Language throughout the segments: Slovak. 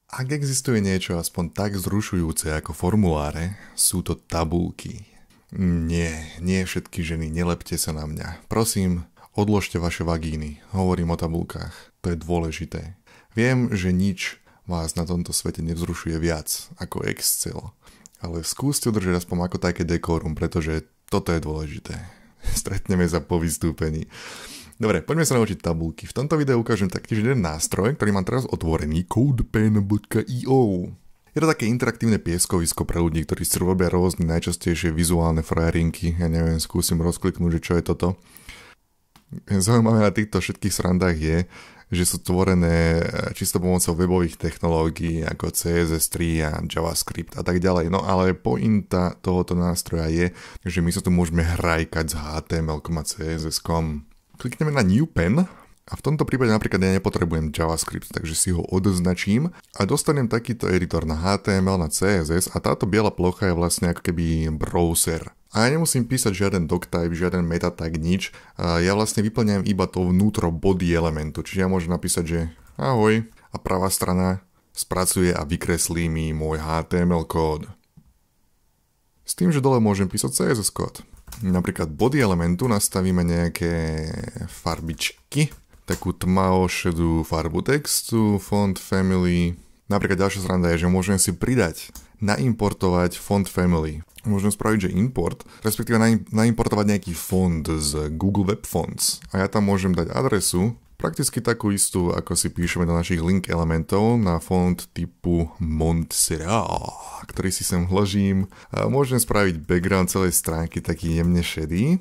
Ak existuje niečo aspoň tak zrušujúce ako formuláre, sú to tabulky. Nie všetky ženy, nelepte sa na mňa. Prosím, odložte vaše vagíny. Hovorím o tabulkách. To je dôležité. Viem, že nič vás na tomto svete nevzrušuje viac ako Excel. Ale skúste udržať aspoň ako také dekorum, pretože toto je dôležité. Stretneme sa po vystúpení. Dobre, poďme sa naučiť tabulky. V tomto videu ukážem taktiež jeden nástroj, ktorý mám teraz otvorený, codepen.io. Je to také interaktívne pieskovisko pre ľudí, ktorí si robia rôzne najčastejšie vizuálne frajerinky. Ja neviem, skúsim rozkliknúť, že čo je toto. Zaujímavé na týchto všetkých srandách je, že sú tvorené čisto pomocou webových technológií ako CSS3 a JavaScript a tak ďalej. No ale pointa tohoto nástroja je, že my sa tu môžeme hrajkať s HTML-kom a CSS-kom. Klikneme na New Pen a v tomto prípade napríklad ja nepotrebujem JavaScript, takže si ho odoznačím a dostanem takýto editor na HTML, na CSS a táto biela plocha je vlastne ako keby browser. A ja nemusím písať žiaden doctype, žiaden meta tag, nič. Ja vlastne vyplňam iba to vnútro body elementu, čiže ja môžem napísať, že ahoj a pravá strana spracuje a vykreslí mi môj HTML kód. S tým, že dole môžem písať CSS kód. Napríklad body elementu nastavíme nejaké farbičky, takú tmavo-šedú farbu textu, font family. Napríklad ďalšia sranda je, že môžem si pridať, naimportovať font family. Môžem spraviť, že import, respektíve naimportovať nejaký font z Google Web Fonts. A ja tam môžem dať adresu, prakticky takú istú, ako si píšeme do našich link elementov na font typu Montserrat, ktorý si sem vložím. A môžem spraviť background celej stránky taký jemne šedý.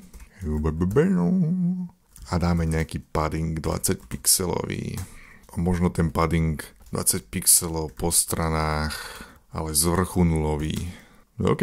A dáme nejaký padding 20 pixelový. Možno ten padding 20 pixelov po stranách, ale z vrchu nulový. OK.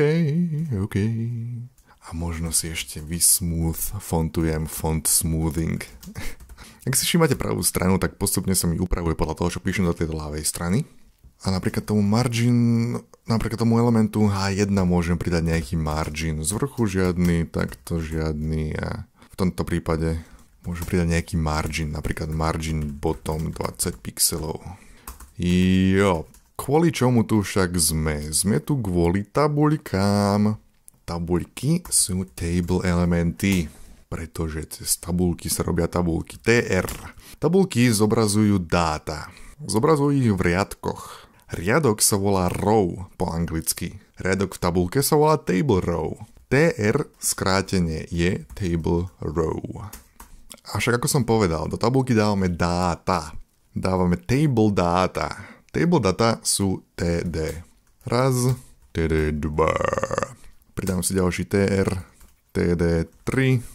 A možno si ešte fontujem font smoothing. Ak si všímate pravú stranu, tak postupne sa mi upravuje podľa toho, čo píšem do tej ľavej strany. A napríklad tomu elementu H1 môžem pridať nejaký margin. Z vrchu žiadny, takto žiadny a v tomto prípade môžem pridať nejaký margin, napríklad margin bottom 20 pixelov. Jo, kvôli čomu tu však sme? Sme tu kvôli tabuľkám. Tabuľky sú table elementy, pretože cez tabuľky sa robia tabuľky. TR. Tabuľky zobrazujú dáta. Zobrazujú ich v riadkoch. Riadok sa volá row po anglicky. Riadok v tabuľke sa volá table row. TR skrátenie je table row. Avšak ako som povedal, do tabuľky dávame dáta. Dávame table data. Table data sú TD. Raz, TD2. Pridám si ďalší TR, TD3,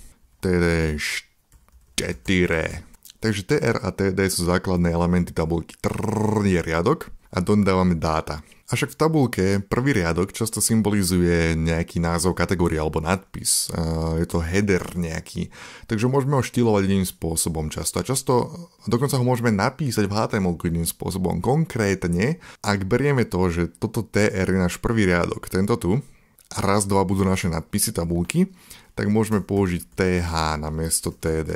TD4. Takže TR a TD sú základné elementy tabuľky. TR je riadok a dodávame dáta. Avšak v tabuľke prvý riadok často symbolizuje nejaký názov kategórie alebo nadpis. Je to header nejaký. Takže môžeme ho štýlovať iným spôsobom často. A často dokonca ho môžeme napísať v HTML iným spôsobom. Konkrétne, ak berieme to, že toto TR je náš prvý riadok, tento tu, a raz, dva budú naše nadpisy tabuľky, tak môžeme použiť TH namiesto TD.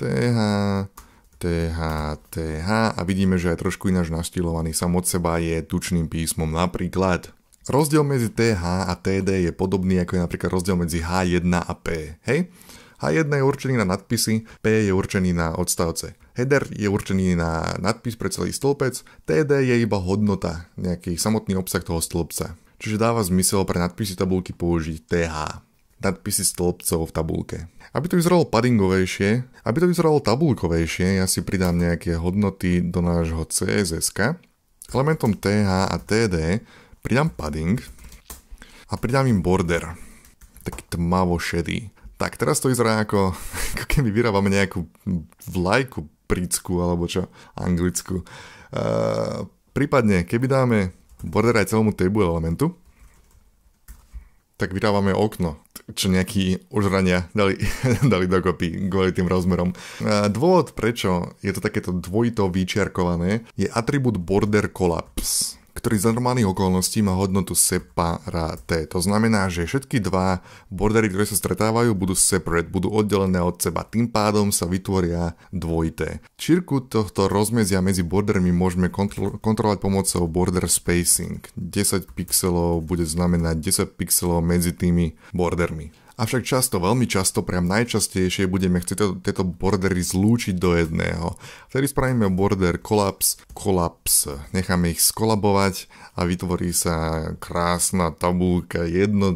TH a vidíme, že je trošku ináč naštýlovaný sám od seba je tučným písmom. Napríklad rozdiel medzi TH a TD je podobný ako je napríklad rozdiel medzi H1 a P. Hej? H1 je určený na nadpisy, P je určený na odstavce. Header je určený na nadpis pre celý stĺpec, TD je iba hodnota, nejaký samotný obsah toho stĺpca. Čiže dáva zmysel pre nadpisy tabuľky použiť TH. Nadpisy stĺpcov v tabuľke. Aby to vyzeralo paddingovejšie, aby to vyzeralo tabuľkovejšie, ja si pridám nejaké hodnoty do nášho CSS-ka. Elementom TH a TD pridám padding a pridám im border. Taký tmavo šedý. Tak, teraz to vyzerá ako keby vyrábame nejakú vlajku britskú alebo čo, anglickú. Prípadne, keby dáme border aj celému table elementu, tak vyrábame okno, čo nejakí ožrania dali dokopy kvôli tým rozmerom. Dôvod, prečo je to takéto dvojito vyčiarkované, je atribút border collapse, ktorý za normálnych okolností má hodnotu separate. To znamená, že všetky dva bordery, ktoré sa stretávajú, budú separate, budú oddelené od seba. Tým pádom sa vytvoria dvojité. Šírku tohto rozmedzia medzi bordermi môžeme kontrolovať pomocou border spacing. 10 pixelov bude znamenať 10 pixelov medzi tými bordermi. Avšak veľmi často, priam najčastejšie budeme chcieť tieto bordery zlúčiť do jedného. Vtedy spravíme border kolaps, necháme ich skolabovať a vytvorí sa krásna tabuľka,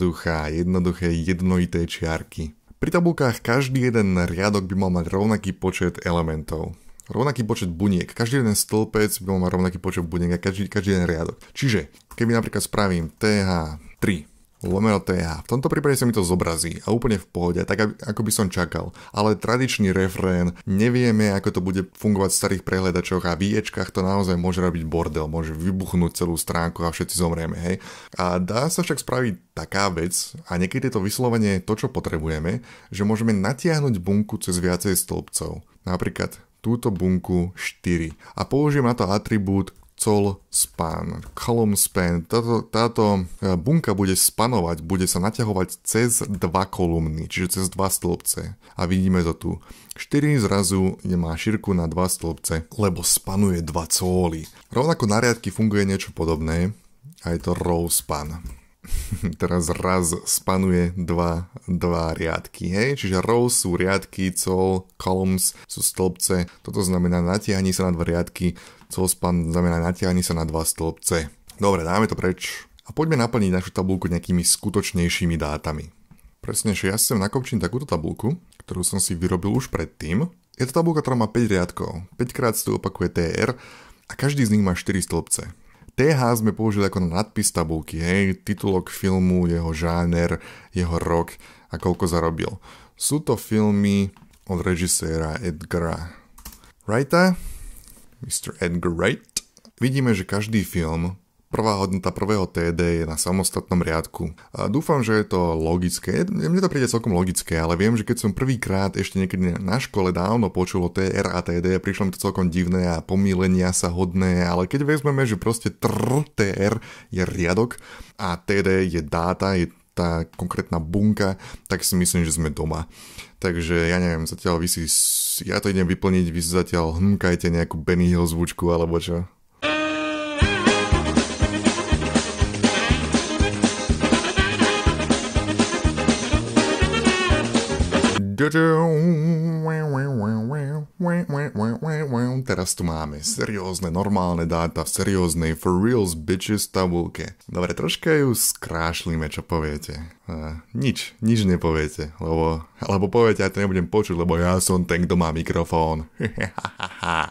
jednoduché jednolité čiarky. Pri tabuľkách každý jeden riadok by mal mať rovnaký počet elementov. Rovnaký počet buniek. Každý jeden stĺpec by mal mať rovnaký počet buniek a každý jeden riadok. Čiže, keby napríklad spravím TH3 lomeno TH. V tomto prípade sa mi to zobrazí a úplne v pohode, tak ako by som čakal. Ale tradičný refrén, nevieme, ako to bude fungovať v starých prehľadačoch a v IEčkách to naozaj môže robiť bordel, môže vybuchnúť celú stránku a všetci zomrieme, hej. A dá sa však spraviť taká vec, a niekedy je to vyslovene to, čo potrebujeme, že môžeme natiahnuť bunku cez viacej stĺpcov. Napríklad túto bunku 4 a použijem na to atribút col span, column span. Táto bunka bude spanovať, bude sa naťahovať cez dva kolumny, čiže cez dva stĺpce. A vidíme to tu. 4 zrazu má šírku na 2 stĺpce, lebo spanuje 2 cóly. Rovnako na riadky funguje niečo podobné, a je to row span. Teraz raz spanuje dva riadky, hej? Čiže rows sú riadky, col, columns sú stĺpce, toto znamená natiahni sa na 2 riadky, col span znamená natiahni sa na 2 stĺpce. Dobre, dáme to preč a poďme naplniť našu tabuľku nejakými skutočnejšími dátami. Presnejšie, ja si sem nakopčím takúto tabuľku, ktorú som si vyrobil už predtým. Je to tabuľka, ktorá má 5 riadkov, 5 krát sa tu opakuje TR a každý z nich má 4 stĺpce. TH sme použili ako nadpis tabulky, hej, titulok filmu, jeho žáner, jeho rok a koľko zarobil. Sú to filmy od režiséra Edgara Wrighta, Mr. Edgar Wright. Vidíme, že každý film, prvá hodnota prvého TD je na samostatnom riadku. A dúfam, že je to logické. Mne to príde celkom logické, ale viem, že keď som prvýkrát ešte niekedy na škole dávno počul o TR a TD, prišlo mi to celkom divné a pomýlenia sa hodné, ale keď vezmeme, že proste TR je riadok a TD je dáta, je tá konkrétna bunka, tak si myslím, že sme doma. Takže ja neviem, zatiaľ ja to idem vyplniť, vy si zatiaľ hmkajte nejakú Benny Hill zvučku alebo čo. Teraz tu máme seriózne, normálne dáta v serióznej for reals bitches tabulke. Dobre, troška ju skrášlíme, čo poviete. Nič nepoviete, lebo poviete, ja to nebudem počuť, lebo ja som ten, kto má mikrofón. I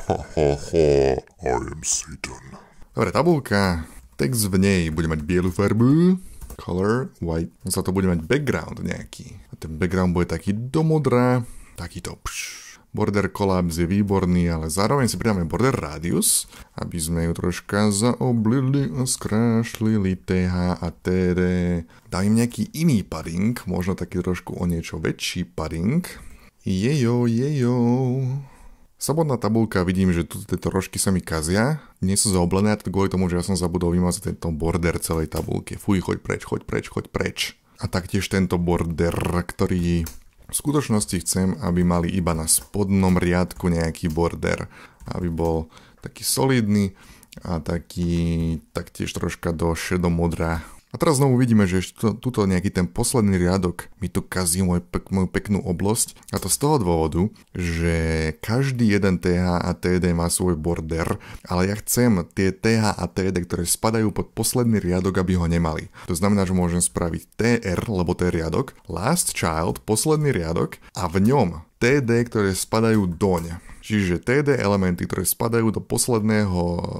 am Satan. Dobre, tabulka, text v nej bude mať bielu farbu, color, white, za to bude mať background nejaký. A ten background bude taký do modra, takýto border collapse je výborný, ale zároveň si pridáme border radius, aby sme ju troška zaoblili a skrášlili TH a TD. Dám im nejaký iný padding, možno taký trošku o niečo väčší padding. Jejo. Slobodná tabuľka, vidím, že tieto rožky sa mi kazia, nie sú zaoblené, kvôli tomu, že ja som zabudol vymazať tento border celej tabuľky. Fuj, choď preč. A taktiež tento border, ktorý v skutočnosti chcem, aby mali iba na spodnom riadku nejaký border, aby bol taký solidný a taktiež troška do šedomodra. A teraz znovu vidíme, že tuto nejaký ten posledný riadok mi tu kazí moju peknú oblasť. A to z toho dôvodu, že každý jeden TH a TD má svoj border, ale ja chcem tie TH a TD, ktoré spadajú pod posledný riadok, aby ho nemali. To znamená, že môžem spraviť TR, lebo to je riadok, last child, posledný riadok a v ňom TD, ktoré spadajú doň. Čiže TD elementy, ktoré spadajú do posledného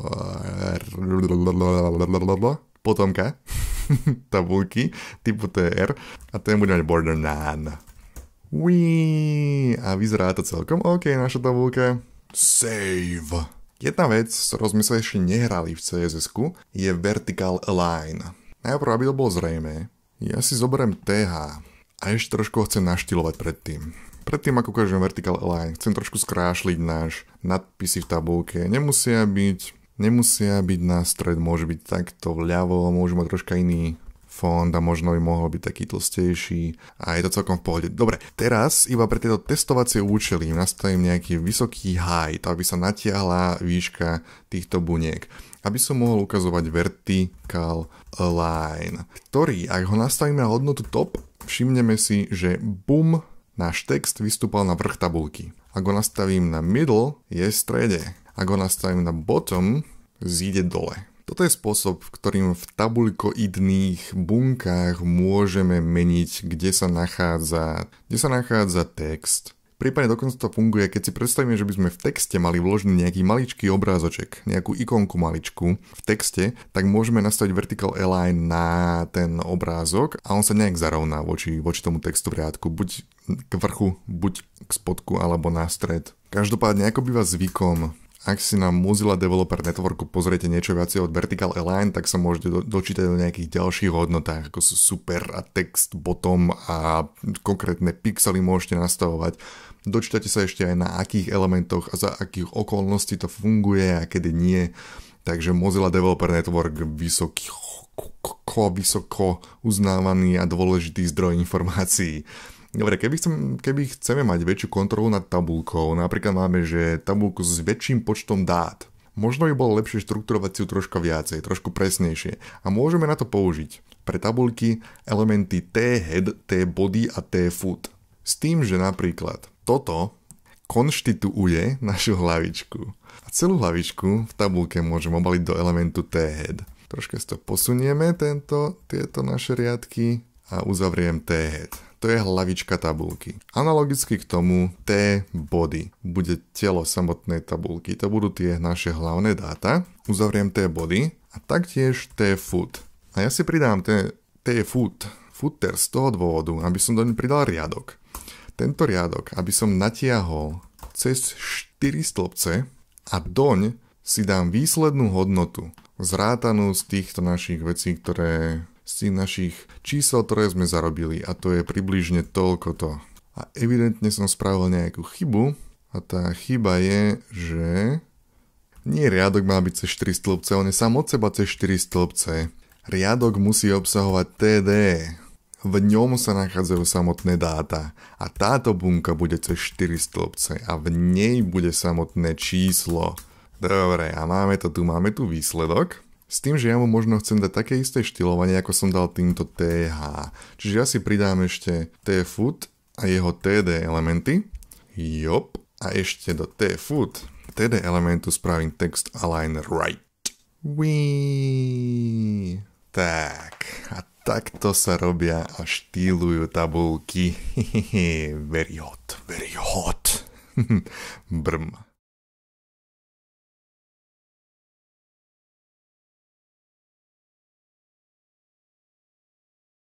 potomka tabulky typu TR a ten bude mať border nan. A vyzerá to celkom OK, naša tabulka. Save. Jedna vec, s ktorou sme sa ešte nehrali v CSS-ku, je vertical align. Najprv, aby to bolo zrejmé, ja si zoberiem TH a ešte trošku ho chcem naštilovať predtým. Predtým, ako ukážem vertical align, chcem trošku skrášliť náš nadpisy v tabulke. Nemusia byť Nemusia byť na stred, môže byť takto vľavo, môže mať troška iný fond a možno by mohol byť taký tlstejší a je to celkom v pohode. Dobre, teraz iba pre tieto testovacie účely nastavím nejaký vysoký height, aby sa natiahla výška týchto buniek. Aby som mohol ukazovať vertical align, ktorý, ak ho nastavíme na hodnotu top, všimneme si, že bum, náš text vystúpal na vrch tabulky. Ak ho nastavím na middle, je v strede. Ak ho nastavím na bottom, zíde dole. Toto je spôsob, v ktorým v tabuľkoidných bunkách môžeme meniť, kde sa nachádza text. Prípadne dokonca to funguje, keď si predstavíme, že by sme v texte mali vložený nejaký maličký obrázoček, nejakú ikonku maličku v texte, tak môžeme nastaviť vertical align na ten obrázok a on sa nejak zarovná voči tomu textu v riadku, buď k vrchu, buď k spodku, alebo na stred. Každopádne, ako býva zvykom, ak si na Mozilla Developer Networku pozriete niečo viacej od Vertical Align, tak sa môžete dočítať o nejakých ďalších hodnotách, ako sú super a text, bottom a konkrétne pixely môžete nastavovať. Dočítate sa ešte aj na akých elementoch a za akých okolností to funguje a kedy nie. Takže Mozilla Developer Network vysoko uznávaný a dôležitý zdroj informácií. Dobre, keby chceme mať väčšiu kontrolu nad tabuľkou, napríklad máme, že tabuľku s väčším počtom dát, možno by bolo lepšie štrukturovať si ju troška viacej, trošku presnejšie. A môžeme na to použiť pre tabuľky elementy T-head, T-body a T-foot. S tým, že napríklad toto konštituuje našu hlavičku. A celú hlavičku v tabuľke môžeme obaliť do elementu T-head. Troška si to posunieme, tieto naše riadky a uzavriem T-head. To je hlavička tabulky. Analogicky k tomu T-body bude telo samotnej tabulky. To budú tie naše hlavné dáta. Uzavriem T-body a taktiež T-foot. A ja si pridám T-foot, footer z toho dôvodu, aby som doň pridal riadok. Tento riadok, aby som natiahol cez 4 stĺpce a doň si dám výslednú hodnotu zrátanú z týchto našich vecí, z tých našich čísel, ktoré sme zarobili, a to je približne toľkoto. A evidentne som spravil nejakú chybu a tá chyba je, že nie riadok má byť cez 4 stĺpce, on je sám od seba cez 4 stĺpce. Riadok musí obsahovať TD. V ňom sa nachádzajú samotné dáta a táto bunka bude cez 4 stĺpce a v nej bude samotné číslo. Dobre, a máme tu výsledok. S tým, že ja mu možno chcem dať také isté štýlovanie, ako som dal týmto TH. Čiže ja si pridám ešte T-foot a jeho TD elementy. Jop. A ešte do T-foot TD elementu spravím text align right. Tak. A takto sa robia a štýlujú tabulky. Very hot. Brm.